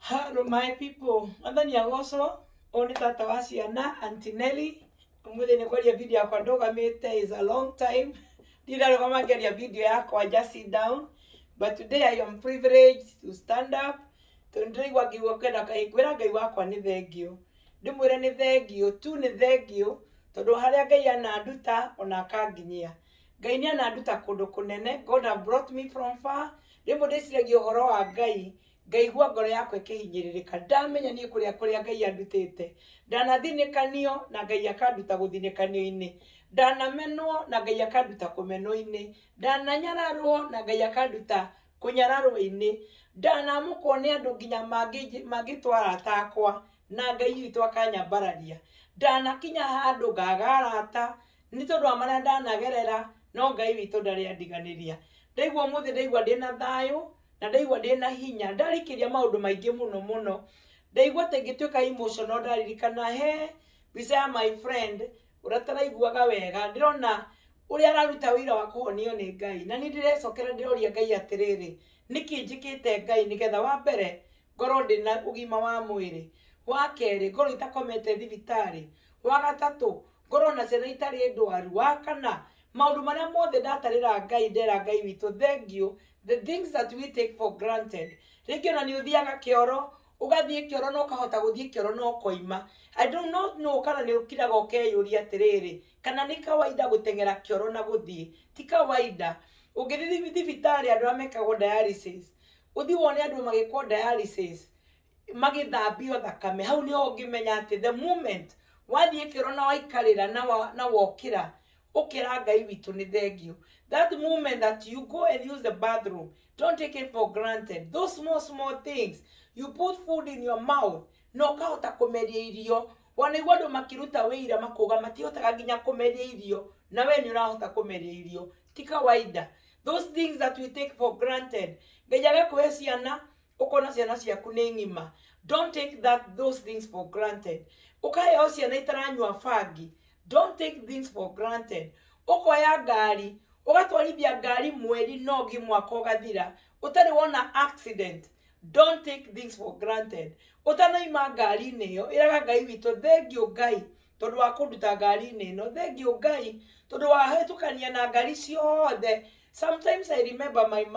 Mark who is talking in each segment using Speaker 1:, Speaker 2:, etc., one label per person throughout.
Speaker 1: Hello my people. Andani ya goso. Oni tata wa ciana Auntie Nelly. Umuthi ni kwaria video yakwa ndugamite is a long time. Ndira kama ngeria video yakwa just sit down. But today I am privileged to stand up. Tondrigwa ngiwa kwenda kaigwira ngai wakwa ni thengio. Ndimwire ni thengio tu ni thengio tondu haria ngai ananduta ona akanginyia. Ngai ni ananduta kundu kunene. God have brought me from far. Rimwe ndiciragia uhoro wa ngai. Ngaigua ngoro yakwa ikihinyiririka ndamenya ni kuria ngai andutite ndanathinekanio na ngai akanduta guthinekanio-ini ndanamenwo na ngai akanduta kumenwo-ini ndananyararwo na ngai akanduta kunyararwo-ini ndanamukwo ni andu nginya mangitwara takwa na ngai witu akanyambararia ndanakinya handu ngagarata ni tondu amana ndanagerera no ngai witu ndari andiganiria ndaigua muthi ndaigua ndina thayo na ndaigua ndina hinya ndarikiria maundu maingi muno ndaigua tengituika emotional ndaririkana he bisa my friend urataraiguaga wega ndirona uria araruta wira wa kuhonio ni ngai na ni ndirecokera ndiroria ngai atiriri niki njikite ngai nigetha wa mbere ngoro ndina ugima wa mwiri wa keri ngoro itakomete thibitari wa gatatu ngoro na ciana itari ndwaru wa kana maundu maria mothe ndatarira ngai ndera ngai witu thengio the things that we take for granted ringi na ni uthiaga kioro ugathie kioro no kahota guthie kioro no koima I do not know kana ni ukiraga ukeyuria atiriri kana ni kawaida gutengera kioro na guthie ti kawaida ungithithia thibitari andu amekagwo dialysis uthi wone andu magikwo dialysis magithambio thakame hau ni ho ngimenya ati the moment wathie kioro na waikarira na wokira ukira ngai witu ni thengio that moment that you go and use the bathroom don't take it for granted those small things you put food in your mouth no kahota kumeria irio wanaigua andu makiruta wira makuga matihotaga nginya kumeria irio na we ni urahota kumeria irio ti kawaida those things that we take for granted ngejaga kuhe ciana ukona ciana ciaku ni ngima don't take those things for granted ukaheo ciana itaranyua fangi don't take things for granted ukoya ngari ugatwarithia ngari mweri nogi mwaka ugathira utari wona accident don't take things for granted utanaima ngari-ini iyo iraga ngai witu thengio ngai tondu wa kunduta ngari-ini ino thengio ngai tondu wa hetukania na ngari ciothe sometimes I remember my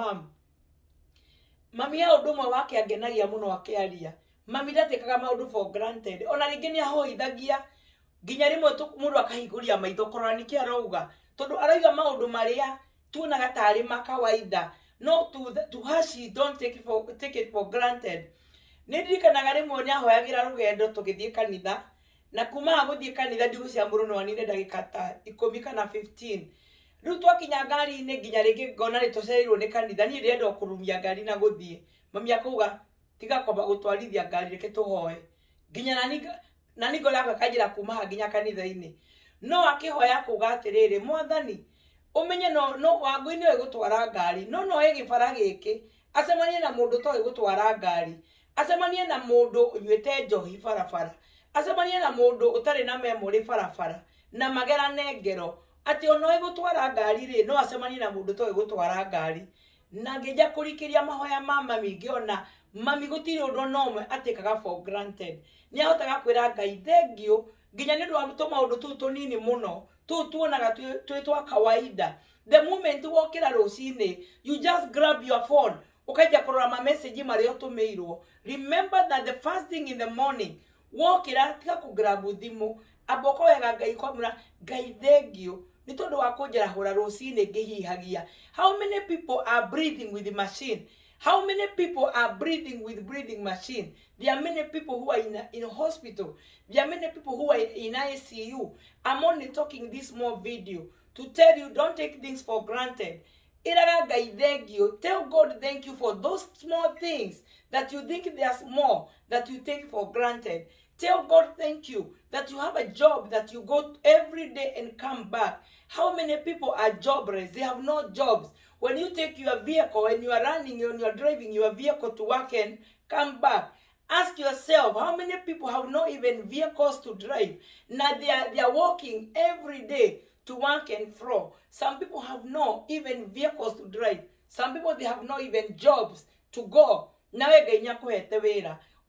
Speaker 1: mami ya undu mwe wake angenagia muno akiaria mami ndatikaga maundu for granted ona ringi ni ahoithagia nginya rimwe mundu akahiguria maitho korwa niki arauga tondu arauga maundu maria tuonaga tari ma kawaida no to her she don't take it for granted ndirikanaga rimwe ni ahoyagira rugendo tugithie kanitha na kuma guthie kanitha ndigucia muruno wanine ndagika ta 10 kana 15 riu twakinya ngari-ini nginya ringi ngona ri tucereirwo ni kanitha ni ndirenda kurumia ngari na guthie mami akuga tiga kwamba gutwarithia ngari reke tuhoe nginya nani ngora akajira kuma nginya kanitha-ini no akihoya kuga atiriri mwathani umenye no wangu-ini we gutwara ngari no egibara giki acemanie na mundu toy gutwara ngari acemanie na mundu unyuite njohi barabara acemanie na mundu utari na memory barabara na magerane ngero ati ono egutwara ngari ri no acemanie na mundu toy gutwara ngari na ngija kurikiria mahoya mama mingiona mami gutiri undu nomwe atikaga for granted ni ahotaga kwira ngai thengio nginya ni ndwa mutoma undu tu tunini muno tuonaga twa kawaida the moment wokira rucini you just grab your phone ukaja kurora ma message mari utumirwo remember that the first thing in the morning wokira tika ku grab thimu aboko wega ngai kwamura ngai thengio ni tondu wa kunjerahura rucini ngihihagia how many people are breathing with the machine how many people are breathing with breathing machine there are many people who are in hospital there are many people who are in ICU I'm only talking this small video to tell you don't take things for granted iraga ngai thengio tell God thank you for those small things that you think they are small that you take for granted tell God thank you that you have a job that you go every day and come back how many people are jobless they have no jobs when you take your vehicle and you are running and you are driving your vehicle to work and come back ask yourself how many people have not even vehicles to drive now they are walking every day to work and fro some people have no even vehicles to drive some people they have no even jobs to go nawe ngai nyakuhete wira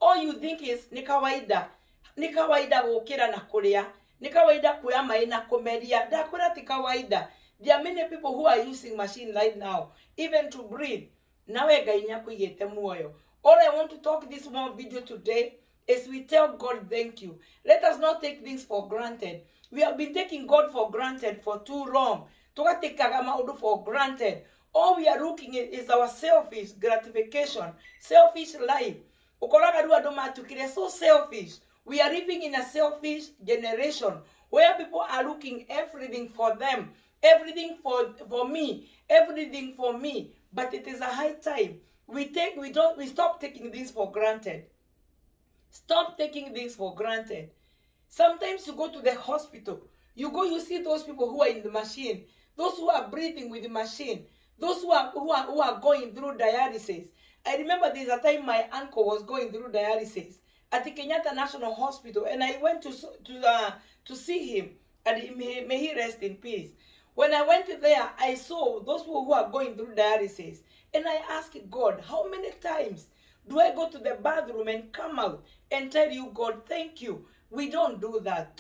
Speaker 1: all you think is ni kawaida gukira na kuria, ni kawaida kuya mai na kumeria. Ndakura ti kawaida. There are many people who are using machine right now, even to breathe. Nawe Ngai nyakuigite muoyo. All I want to talk this small video today is we tell God thank you. Let us not take things for granted. We have been taking God for granted for too long. Tugatekaga maundu for granted. All we are looking at is our selfish gratification, selfish life. Ukoraga ru andu matukire so selfish. We are living in a selfish generation where people are looking everything for them, everything for me, everything for me. But it is a high time we stop taking this for granted. Stop taking this for granted. Sometimes you go to the hospital, you see those people who are in the machine, those who are breathing with the machine, those who are going through dialysis. I remember there's a time my uncle was going through dialysis at the Kenyatta National Hospital, and I went to see him, and may he rest in peace. When I went there, I saw those people who are going through dialysis, and I asked God, how many times do I go to the bathroom and come out and tell you, God, thank you? We don't do that.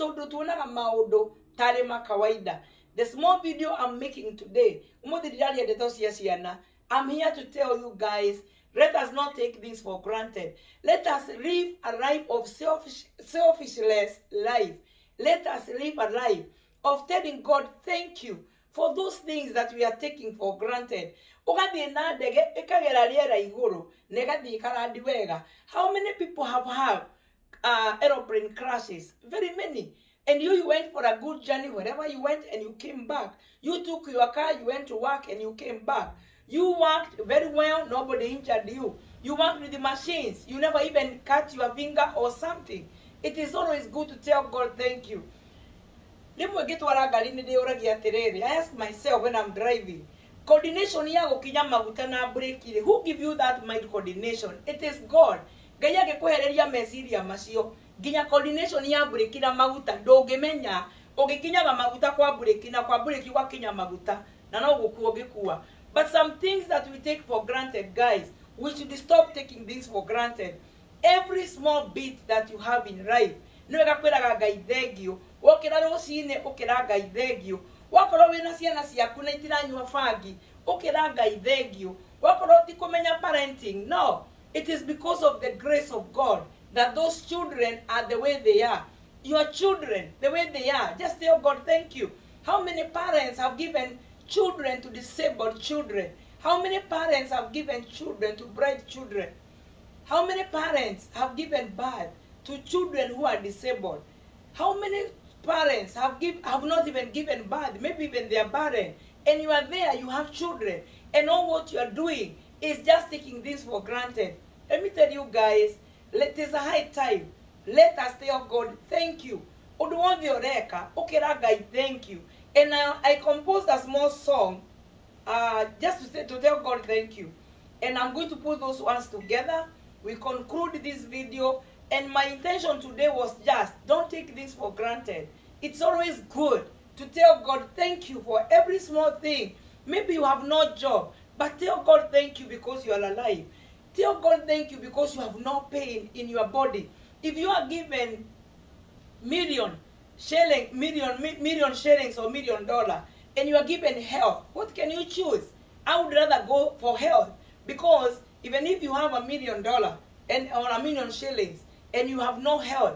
Speaker 1: The small video I'm making today, I'm here to tell you guys, let us not take this for granted. Let us live a life of selfishless life. Let us live a life of telling God thank you for those things that we are taking for granted. How many people have had aeroplane crashes? Very many. And you went for a good journey wherever you went and you came back. You took your car, you went to work and you came back. You worked very well, nobody injured you. You worked with the machines. You never even cut your finger or something. It is always good to tell God thank you. I ask myself when I'm driving, coordination who give you that mind coordination? It is God. Ginya coordination ya breki na maguta ndungimenya ugikinyaga maguta kwa breki na kwa breki wakinya maguta na no gukuo gikuwa. But some things that we take for granted, guys, we should stop taking things for granted. Every small bit that you have in life, no gakwiraga Ngai thengio, wokira rucine ukira Ngai thengio, wakorwo wina ciana ciaku na itiranyua fangi ukira Ngai thengio, wakorwo ti kumenya parenting. No, it is because of the grace of God that those children are the way they are. Your children, the way they are. Just tell God thank you. How many parents have given children to disabled children? How many parents have given children to bright children? How many parents have given birth to children who are disabled? How many parents have not even given birth? Maybe even they are barren. And you are there, you have children. And all what you are doing is just taking this for granted. Let me tell you guys, it is a high time. Let us tell God thank you. Thank you. And I composed a small song just to tell God thank you. And I'm going to put those ones together. We conclude this video. And my intention today was just, don't take this for granted. It's always good to tell God thank you for every small thing. Maybe you have no job, but tell God thank you because you are alive. Tell God thank you because you have no pain in your body. If you are given million shillings or $1 million and you are given health, what can you choose? I would rather go for health, because even if you have $1 million or $1 million shillings and you have no health,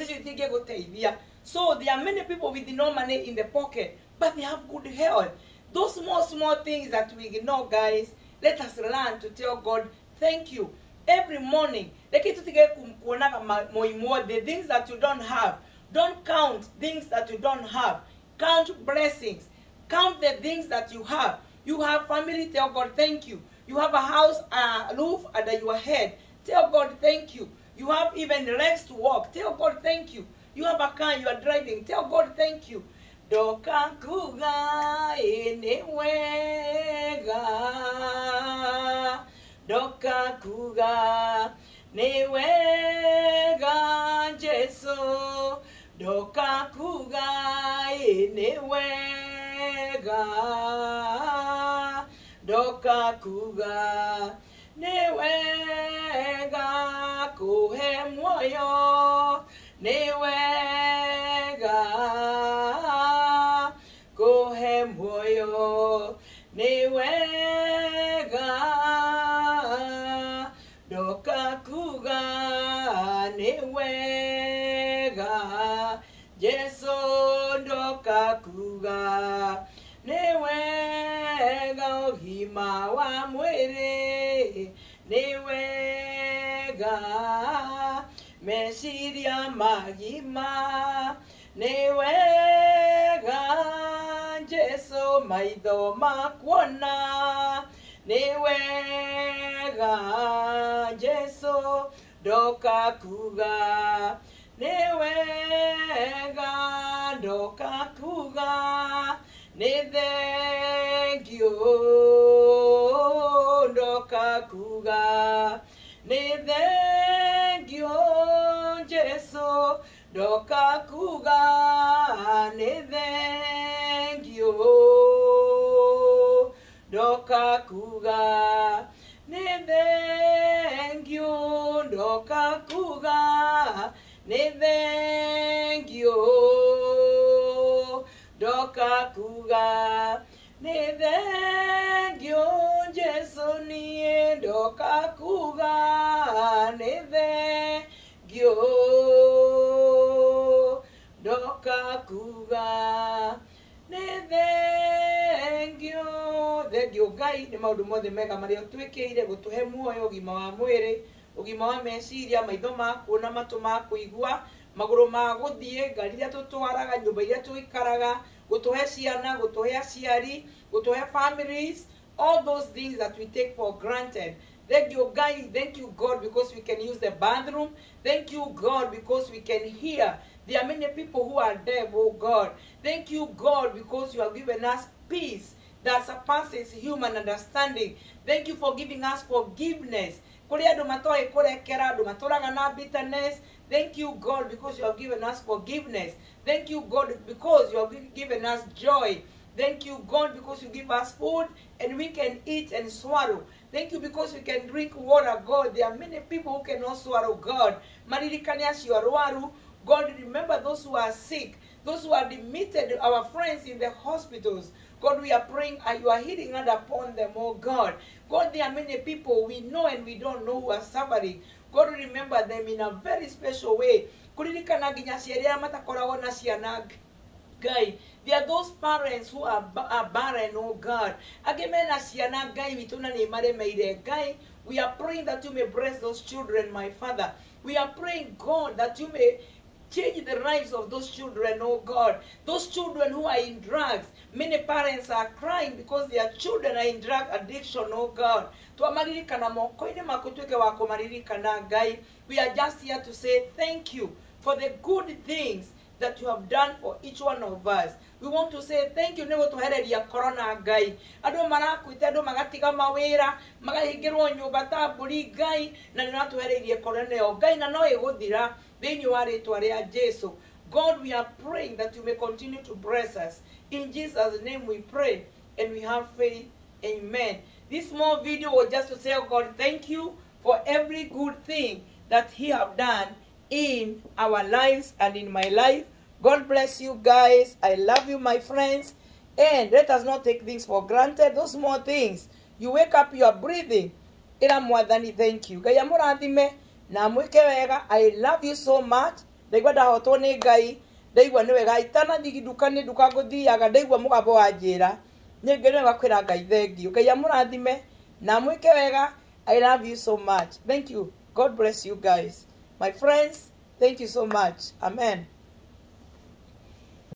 Speaker 1: so there are many people with no money in the pocket, but they have good health. Those small things that we ignore, guys, let us learn to tell God thank you every morning. The things that you don't have, don't count things that you don't have. Count blessings. Count the things that you have. You have family, tell God thank you. You have a house, a roof under your head, tell God thank you. You have even legs to walk, tell God thank you. You have a car, you are driving, tell God thank you. Doka kuga enewega, doka kuga newega Jesu, doka kuga enewega, doka kuga newega kuhe muoyo ni wega kuhe muoyo ni wega ndoka kuga ni wega Yesu ndoka kuga ni wega ũgima wa mwĩrĩ ni wega meciria magima ni wega Yesu maitho makuona ni wega Yesu ndoka kuga ni wega ndoka kuga ni thank you ndoka kuga ni thank you Yesu ndoka kuga ni thank you ndoka kuga ni thank you ndoka kuga ni thank you ndoka kuga ni thank you Yesu ni ndoka kuga ni thank you ndoka kuga ni thank you Ngai ni maundu mothe mega maria twikire gutuhe muoyo ũgima wa mwĩrĩ ũgima wa meciria maitho ma kuona matu ma kuigua maguru ma guthie ngari iria tutwaraga nyumba iria tuikaraga gutuhe ciana gutuhe aciari gutuhe families all those things that we take for granted. Thank you God because we can use the bathroom. Thank you God because we can hear. There are many people who are deaf, oh God. Thank you God because you have given us peace that surpasses human understanding. Thank you for giving us forgiveness. Bitterness. Thank you God because you have given us forgiveness. Thank you God because you have given us joy. Thank you God because you give us food and we can eat and swallow. Thank you because we can drink water, God. There are many people who cannot swallow, God. God, remember those who are sick, those who are admitted, our friends in the hospitals. God, we are praying and you are healing hand upon them, oh God. God, there are many people we know and we don't know who are suffering. God, remember them in a very special way. Guy, there are those parents who are barren, oh God. Guy, we are praying that you may bless those children, my Father. We are praying, God, that you may change the lives of those children, oh God. Those children who are in drugs. Many parents are crying because their children are in drug addiction, oh God. We are just here to say thank you for the good things that you have done for each one of us. We want to say thank you never to heredia corona guy. Ado marakwite ado magatiga mawira magahingirwo nyumba taburi guy na ni natu heredia corona yo guy na no eguthira thini wa ritwa ria Jesu. God, we are praying that you may continue to bless us. In Jesus' name we pray and we have faith. Amen. This small video was just to say, oh God, thank you for every good thing that He have done in our lives and in my life. God bless you guys. I love you, my friends. And let us not take things for granted. Those small things. You wake up, you are breathing. Thank you. I love you so much. Ndaigua ndahotwo nĩ Ngai, ndaigua nĩ wega itanathigi duka-inĩ ndukagũthiaga, ndaigua mũgambo wa njĩra nĩ ngenera kwĩra Ngai thengiũ. Ngai amũrathime na mwĩke wega. I love you so much. Thank you. God bless you guys. My friends, thank you so much. Amen.